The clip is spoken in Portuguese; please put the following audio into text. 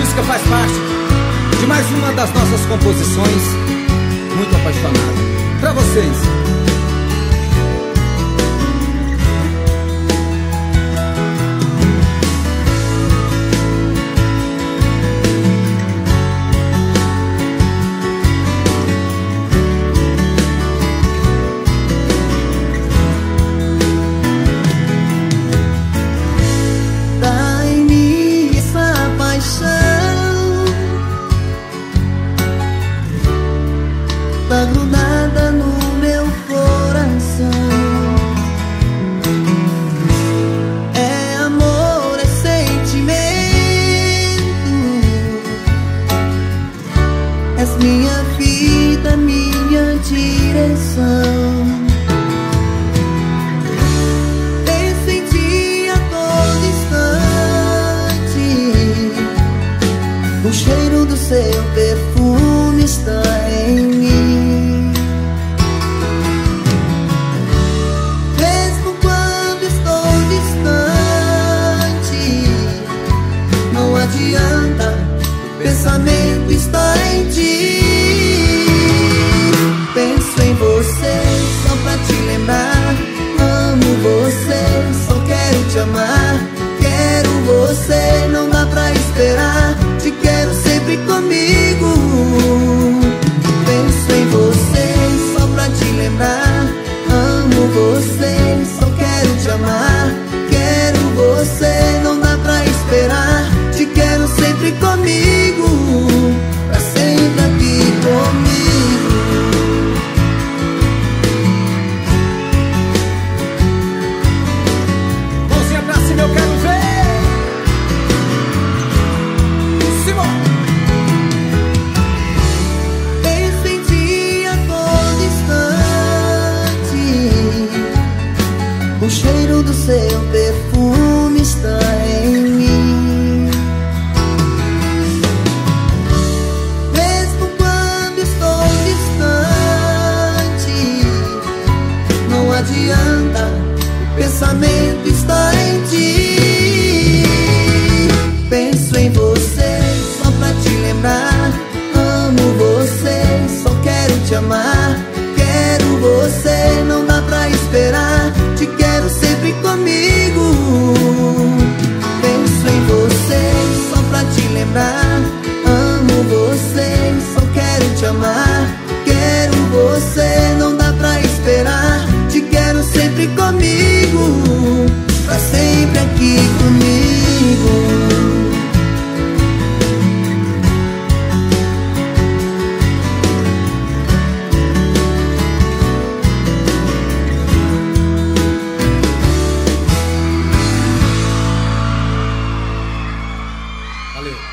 música faz parte de mais uma das nossas composições. Muito apaixonado pra vocês. Tá grudada no meu coração. É amor, é sentimento. És minha vida, minha direção. Penso em ti a todo instante. O cheiro do seu perfume está em mim. Pensamento está em ti. Penso em você só pra te lembrar. Amo você, só quero te amar. Quero você, não dá pra esperar. Te quero sempre comigo. Penso em você só pra te lembrar. Amo você, só quero te amar. Quero você, não dá pra esperar. Te quero sempre comigo, pra sempre aqui comigo. Mãozinha pra cima, eu quero ver. Simão. Penso em ti a todo instante. O cheiro do seu perfume está em mim. Adianta, o pensamento está em ti. Penso em você só pra te lembrar. Amo você, só quero te amar. Quero você, não dá pra esperar. Te quero sempre comigo. Penso em você só pra te lembrar. Amo você, só quero te amar. Quero você, não dá pra esperar. Te quero sempre comigo, pra sempre aqui comigo. Valeu.